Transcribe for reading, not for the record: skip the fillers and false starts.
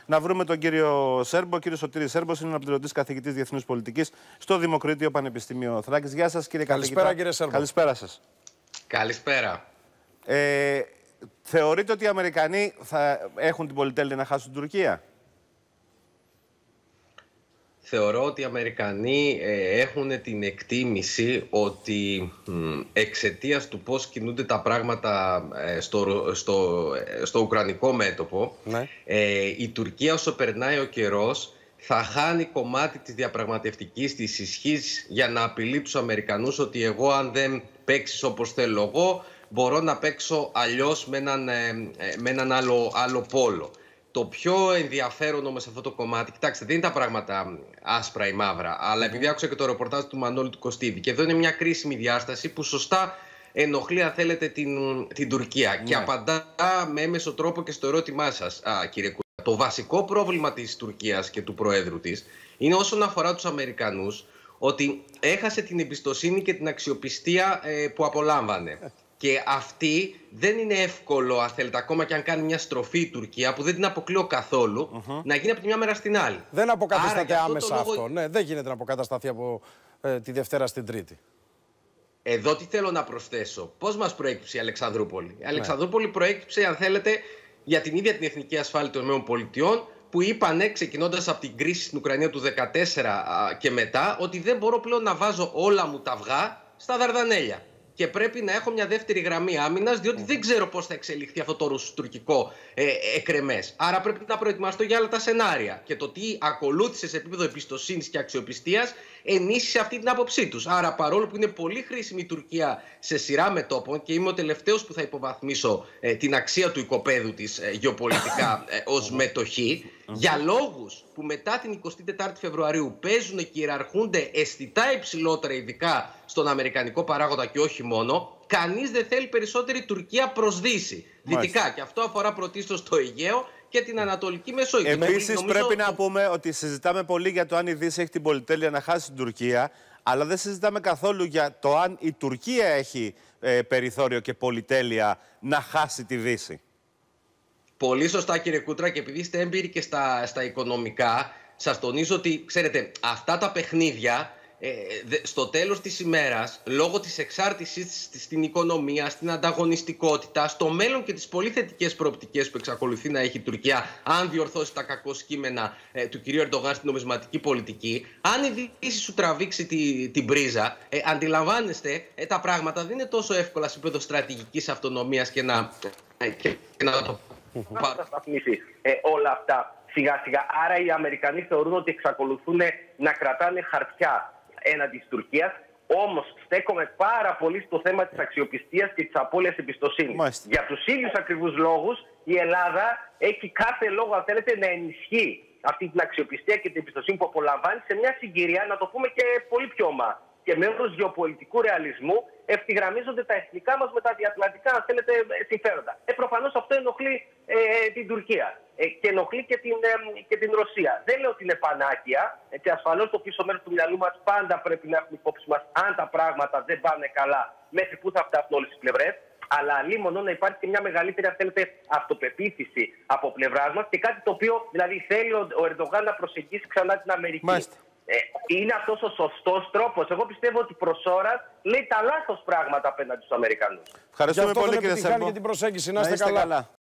να βρούμε τον κύριο Σέρμπο. Ο κύριος Σωτήρης Σέρμπος είναι αναπληρωτής καθηγητής Διεθνούς Πολιτικής στο Δημοκρίτιο Πανεπιστήμιο Θράκης. Γεια σας, κύριε καθηγητά. Καλησπέρα, κύριε Σέρμπο. Καλησπέρα σας. Καλησπέρα. Θεωρείτε ότι οι Αμερικανοί θα έχουν την πολυτέλεια να χάσουν την Τουρκία? Θεωρώ ότι οι Αμερικανοί έχουν την εκτίμηση ότι εξαιτίας του πώς κινούνται τα πράγματα στο ουκρανικό μέτωπο, ναι, η Τουρκία όσο περνάει ο καιρός θα χάνει κομμάτι της διαπραγματευτικής της ισχύς για να απειλεί τους Αμερικανούς ότι εγώ αν δεν παίξεις όπως θέλω εγώ μπορώ να παίξω αλλιώς με έναν άλλο πόλο. Το πιο ενδιαφέρον όμως σε αυτό το κομμάτι, κοιτάξτε, δεν είναι τα πράγματα άσπρα ή μαύρα, αλλά επειδή άκουσα και το ρεπορτάζ του Μανώλη του Κωστίδη, και εδώ είναι μια κρίσιμη διάσταση που σωστά ενοχλεί, αν θέλετε, την Τουρκία. Ναι. Και απαντά με έμεσο τρόπο και στο ερώτημά σας, κύριε Κούρα. Το βασικό πρόβλημα της Τουρκίας και του Προέδρου της είναι όσον αφορά τους Αμερικανούς, ότι έχασε την εμπιστοσύνη και την αξιοπιστία που απολάμβανε. Και αυτή δεν είναι εύκολο, αν θέλετε, ακόμα και αν κάνει μια στροφή η Τουρκία, που δεν την αποκλείω καθόλου, να γίνει από τη μια μέρα στην άλλη. Δεν αποκατασταθεί άμεσα αυτό. Ναι, δεν γίνεται να αποκατασταθεί από τη Δευτέρα στην Τρίτη. Εδώ τι θέλω να προσθέσω. Πώς μας προέκυψε η Αλεξανδρούπολη? Η Αλεξανδρούπολη προέκυψε, αν θέλετε, για την ίδια την εθνική ασφάλεια των ΗΠΑ, που είπανε, ξεκινώντας από την κρίση στην Ουκρανία του 2014 και μετά, ότι δεν μπορώ πλέον να βάζω όλα μου τα αυγά στα Δαρδανέλια. Και πρέπει να έχω μια δεύτερη γραμμή άμυνας, διότι δεν ξέρω πώς θα εξελιχθεί αυτό το ρωσοτουρκικό εκρεμές. Άρα πρέπει να προετοιμαστώ για άλλα τα σενάρια. Και το τι ακολούθησε σε επίπεδο εμπιστοσύνης και αξιοπιστίας ενίσχυσε αυτή την άποψή τους. Άρα, παρόλο που είναι πολύ χρήσιμη η Τουρκία σε σειρά μετώπων, και είμαι ο τελευταίος που θα υποβαθμίσω την αξία του οικοπαίδου της γεωπολιτικά ως μετοχή, για λόγους που μετά την 24η Φεβρουαρίου παίζουν και ιεραρχούνται αισθητά υψηλότερα, ειδικά στον αμερικανικό παράγοντα και όχι μόνο, κανείς δεν θέλει περισσότερη Τουρκία προς Δύση. Δυτικά. Και αυτό αφορά πρωτίστως το Αιγαίο και την Ανατολική Μεσόγειο. Επίσης, πρέπει να πούμε ότι συζητάμε πολύ για το αν η Δύση έχει την πολυτέλεια να χάσει την Τουρκία, αλλά δεν συζητάμε καθόλου για το αν η Τουρκία έχει περιθώριο και πολυτέλεια να χάσει τη Δύση. Πολύ σωστά, κύριε Κούτρα, και επειδή είστε έμπειροι και στα οικονομικά, σας τονίζω ότι, ξέρετε, αυτά τα παιχνίδια στο τέλος της ημέρας, λόγω της εξάρτησης στην οικονομία, στην ανταγωνιστικότητα, στο μέλλον και τις πολύ θετικές προοπτικές που εξακολουθεί να έχει η Τουρκία, αν διορθώσει τα κακό κείμενα του κυρίου Ερντογάν στην νομισματική πολιτική, αν η Δύση σου τραβήξει την πρίζα, αντιλαμβάνεστε, τα πράγματα δεν είναι τόσο εύκολα σε επίπεδο στρατηγικής αυτονομίας και να το θα σταθμίσει όλα αυτά σιγά σιγά. Άρα οι Αμερικανοί θεωρούν ότι εξακολουθούν να κρατάνε χαρτιά έναντι της Τουρκίας. Όμως στέκομαι πάρα πολύ στο θέμα της αξιοπιστίας και της απώλειας εμπιστοσύνης. Για τους ίδιους ακριβούς λόγους η Ελλάδα έχει κάθε λόγο, αν θέλετε, να ενισχύει αυτή την αξιοπιστία και την εμπιστοσύνη που απολαμβάνει σε μια συγκυρία, να το πούμε και πολύ πιο ομά, και με όρους γεωπολιτικού ρεαλισμού ευθυγραμμίζονται τα εθνικά μας με τα διατλαντικά, αν θέλετε, συμφέροντα. Προφανώς αυτό ενοχλεί την Τουρκία και ενοχλεί και την Ρωσία. Δεν λέω ότι είναι πανάκια. Ασφαλώς το πίσω μέρος του μυαλού μας πάντα πρέπει να έχουμε υπόψη μας, αν τα πράγματα δεν πάνε καλά, μέχρι πού θα φτάσουν όλες τις πλευρές. Αλλά αλίμονο να υπάρχει και μια μεγαλύτερη, αν θέλετε, αυτοπεποίθηση από πλευράς μας, και κάτι το οποίο δηλαδή θέλει ο Ερντογάν να προσεγγίσει ξανά την Αμερική. Μάλιστα. Είναι αυτός ο σωστός τρόπος? Εγώ πιστεύω ότι προς ώρας λέει τα λάθος πράγματα απέναντι στους Αμερικανούς. Ευχαριστούμε πολύ, κύριε Σέρμπο, για την προσέγγιση. Να είστε καλά.